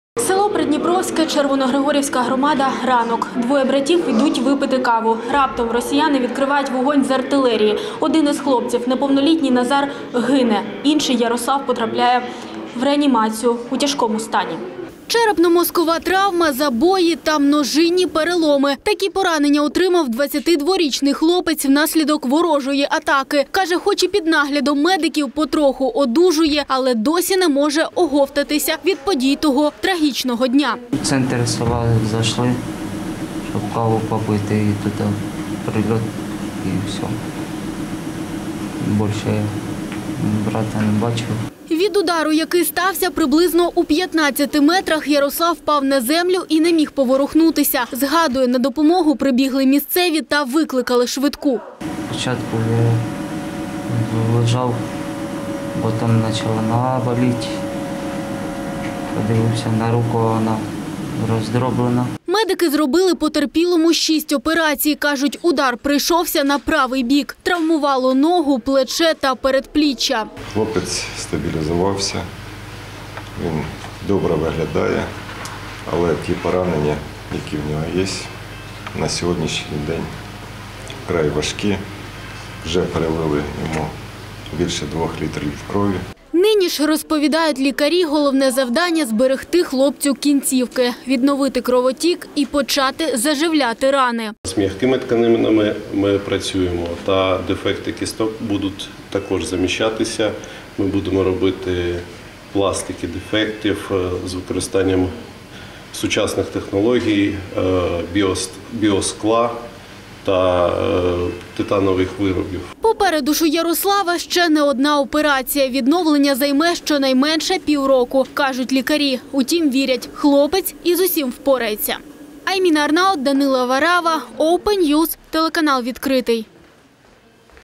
Село Придніпровське, Червоногригорівська громада, ранок. Двоє братів йдуть випити каву. Раптом росіяни відкривають вогонь з артилерії. Один із хлопців, неповнолітній Назар, гине. Інший Ярослав потрапляє в реанімацію у тяжкому стані. Черепно-мозкова травма, забої та множинні переломи. Такі поранення отримав 22-річний хлопець внаслідок ворожої атаки. Каже, хоч і під наглядом медиків потроху одужує, але досі не може оговтатися від подій того трагічного дня. В центр села зайшли, щоб каву попити, і туди прильот, і все. Більше брата не бачив. Від удару, який стався приблизно у 15 метрах, Ярослав впав на землю і не міг поворухнутися. Згадує, на допомогу прибігли місцеві та викликали швидку. Спочатку я лежав, потім почала нога боліти. Подивився на руку, вона роздроблена. Медики зробили потерпілому 6 операцій. Кажуть, удар прийшовся на правий бік. Травмувало ногу, плече та передпліччя. Хлопець стабілізувався, він добре виглядає, але ті поранення, які в нього є, на сьогоднішній день вкрай важкі. Вже перелили йому більше 2 літрів крові. Нині ж, розповідають лікарі, головне завдання – зберегти хлопцю кінцівки, відновити кровотік і почати заживляти рани. З м'якими тканинами ми працюємо, та дефекти кісток будуть також заміщатися. Ми будемо робити пластики дефектів з використанням сучасних технологій, біоскла та титанових виробів. Попереду ж у Ярослава ще не одна операція. Відновлення займе щонайменше півроку, кажуть лікарі. Утім, вірять, хлопець із усім впорається. Айміна Арнаут, Данила Варава, Open News, телеканал «Відкритий».